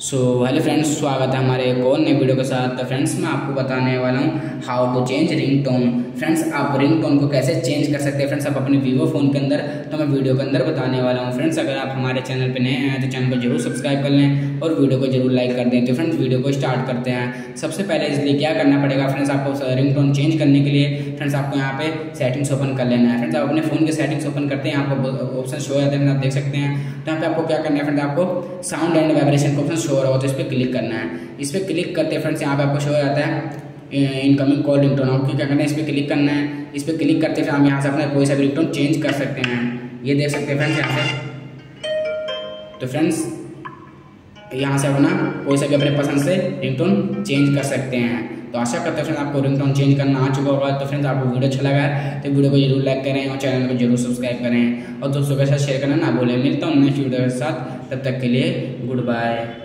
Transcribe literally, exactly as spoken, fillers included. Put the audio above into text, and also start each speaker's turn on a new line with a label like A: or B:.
A: So hello friends, स्वागत है हमारे एक और नए वीडियो के साथ। तो फ्रेंड्स मैं आपको बताने वाला हूँ how to change ringtone. Friends आप रिंगटोन को कैसे चेंज कर सकते हैं फ्रेंड्स आप अपने वीवो फ़ोन के अंदर, तो मैं वीडियो के अंदर बताने वाला हूँ। फ्रेंड्स अगर आप हमारे चैनल पर नए हैं तो चैनल को जरूर सब्सक्राइब कर लें और वीडियो को जरूर लाइक कर दें। तो फ्रेंड्स वीडियो को स्टार्ट करते हैं। सबसे पहले इसलिए क्या करना पड़ेगा फ्रेंड्स, आपको रिंगटोन चेंज करने के लिए फ्रेंड्स आपको यहाँ पे सेटिंग्स ओपन कर लेना है। फ्रेंड्स आप अपने फ़ोन के सेटिंग्स ओपन करते हैं, आपको ऑप्शन शो हो जाते हैं, आप देख सकते हैं। तो यहाँ पे आपको क्या करना है फ्रेंड्स, आपको साउंड एंड वाइब्रेशन का ऑप्शन शो हो रहा हो तो इस पर क्लिक करना है। इस पर क्लिक करते फ्रेंड्स यहाँ पे आपको शो हो जाता है इनकमिंग कॉल रिंगटोन। आपको क्या करना है, इस पर क्लिक करना है। इस पर क्लिक करते फिर हम यहाँ से अपना कोई सा भी रिंगटोन चेंज कर सकते हैं। ये देख सकते हैं फ्रेंड्स यहाँ से। तो फ्रेंड्स यहाँ से अपना कोई सा भी अपने पसंद से रिंगटोन चेंज कर सकते हैं। तो आशा करते हैं फ्रेंड्स आपको रिंगटोन चेंज करना आ चुका होगा। तो फ्रेंड्स आपको वीडियो अच्छा लगा है तो वीडियो को जरूर लाइक करें और चैनल को जरूर सब्सक्राइब करें और दोस्तों के साथ शेयर करना ना भूलें। मिलता हूँ नेक्स्ट वीडियो के साथ, तब तक के लिए गुड बाय।